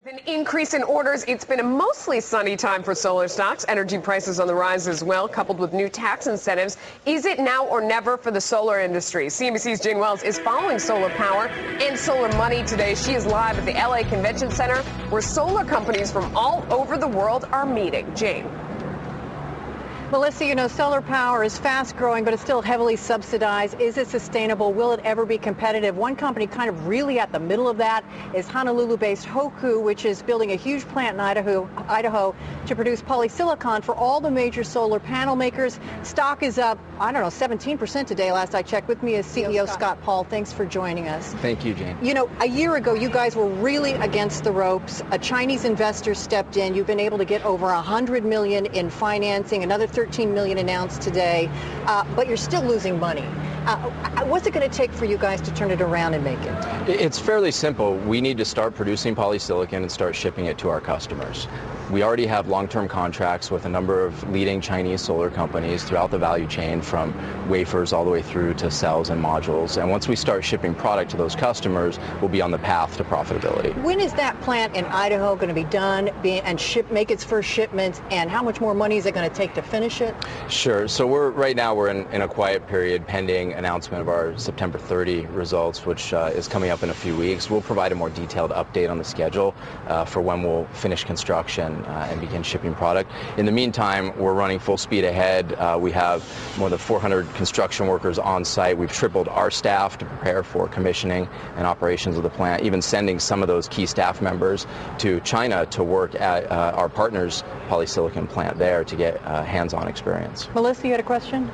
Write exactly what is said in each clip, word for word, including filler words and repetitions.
An increase in orders. It's been a mostly sunny time for solar stocks. Energy prices on the rise as well, coupled with new tax incentives. Is it now or never for the solar industry? C N B C's Jane Wells is following solar power and solar money today. She is live at the L A Convention Center, where solar companies from all over the world are meeting. Jane. Melissa, you know, solar power is fast growing, but it's still heavily subsidized. Is it sustainable? Will it ever be competitive? One company kind of really at the middle of that is Honolulu-based Hoku, which is building a huge plant in Idaho, Idaho to produce polysilicon for all the major solar panel makers. Stock is up, I don't know, seventeen percent today. Last I checked. With me is C E O Scott. Scott Paul. Thanks for joining us. Thank you, Jane. You know, a year ago, you guys were really against the ropes. A Chinese investor stepped in. You've been able to get over one hundred million dollars in financing, another thirteen million dollars announced today, uh, but you're still losing money. Uh, what's it going to take for you guys to turn it around and make it? It's fairly simple. We need to start producing polysilicon and start shipping it to our customers. We already have long-term contracts with a number of leading Chinese solar companies throughout the value chain, from wafers all the way through to cells and modules. And once we start shipping product to those customers, we'll be on the path to profitability. When is that plant in Idaho going to be done be, and ship, make its first shipment? And how much more money is it going to take to finish it? Sure. So we're right now we're in, in a quiet period pending announcement of our September thirtieth results, which uh, is coming up in a few weeks. We'll provide a more detailed update on the schedule uh, for when we'll finish construction uh, and begin shipping product. In the meantime, we're running full speed ahead. Uh, we have more than four hundred construction workers on site. We've tripled our staff to prepare for commissioning and operations of the plant, even sending some of those key staff members to China to work at uh, our partner's polysilicon plant there to get uh, hands-on experience. Melissa, you had a question?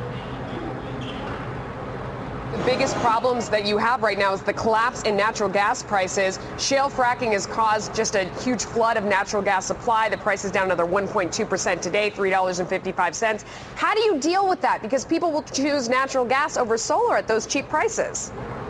The biggest problems that you have right now is the collapse in natural gas prices. Shale fracking has caused just a huge flood of natural gas supply. The price is down another one point two percent today, three dollars and fifty-five cents. How do you deal with that? Because people will choose natural gas over solar at those cheap prices.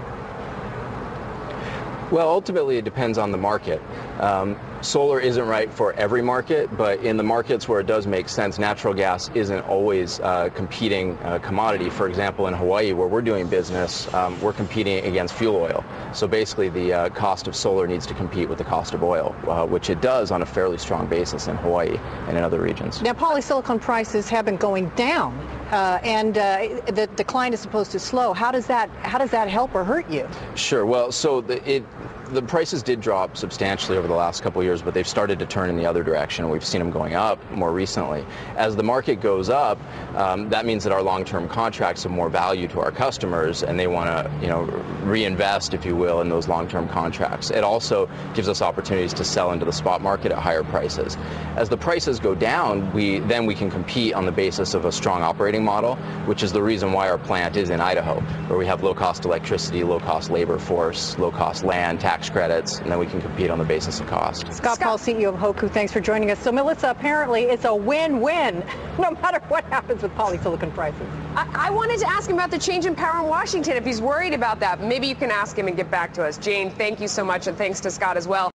Well, ultimately, it depends on the market. Um, solar isn't right for every market, but in the markets where it does make sense, natural gas isn't always a competing uh, commodity. For example, in Hawaii, where we're doing business, um, we're competing against fuel oil. So basically, the uh, cost of solar needs to compete with the cost of oil, uh, which it does on a fairly strong basis in Hawaii and in other regions. Now, polysilicon prices have been going down, uh, and uh, the decline is supposed to slow. How does that how does that help or hurt you? Sure. Well, so the, it. The prices did drop substantially over the last couple of years, but they've started to turn in the other direction. We've seen them going up more recently. As the market goes up, um, that means that our long-term contracts have more value to our customers, and they want to, you know, reinvest, if you will, in those long-term contracts. It also gives us opportunities to sell into the spot market at higher prices. As the prices go down, we then we can compete on the basis of a strong operating model, which is the reason why our plant is in Idaho, where we have low-cost electricity, low-cost labor force, low-cost land, tax credits, and then we can compete on the basis of cost. Scott Paul, C E O of Hoku, thanks for joining us. So, Melissa, apparently it's a win-win, no matter what happens with polysilicon prices. I, I wanted to ask him about the change in power in Washington, if he's worried about that. Maybe you can ask him and get back to us. Jane, thank you so much, and thanks to Scott as well.